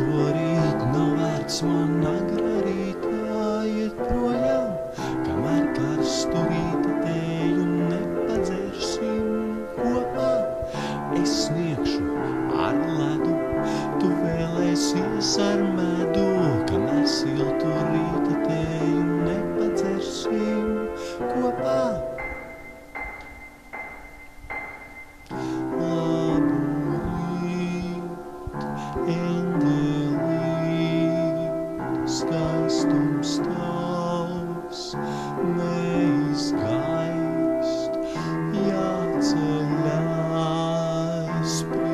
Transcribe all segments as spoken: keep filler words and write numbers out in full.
šorīt nav vērts man agrarītā iet projām, kamēr karstu rīta tēju nepadzersim kopā. Es sniegšu ar ledu, tu vēlēsies ar medu, kamēr siltu rīta tēju nepadzersim kopā. Skaistums tavs neizgaist, jāceļās,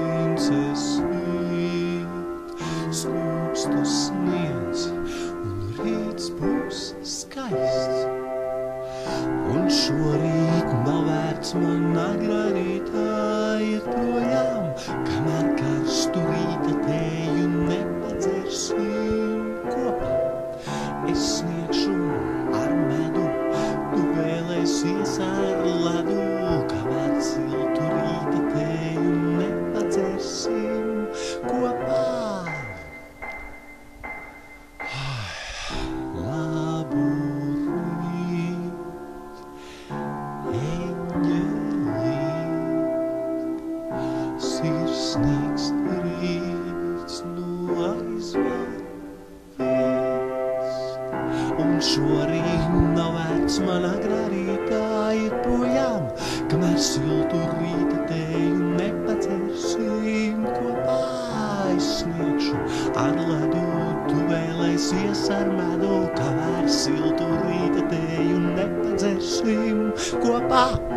princesīt, skūpstu sniedz, un rīts būs skaists. Un šorīt nav vērts man agrā rītā iet projām, kamēr karstu rīta tēju nepadzersim kopā. Es sniegšu ar medu, tu vēlēsies ar ledu, kamēr siltu rīta tēju nepadzersim kopā. Labu rīt, eņģelīt, sirsnīgs rīts no aizvār. Un šorīt nav vērts man agrā rītā iet projām, kamēr siltu rīta tēju nepadzersim kopā. Es sniegšu ar ledu, tu vēlēsies ar medu, kamēr siltu rīta tēju nepadzersim kopā.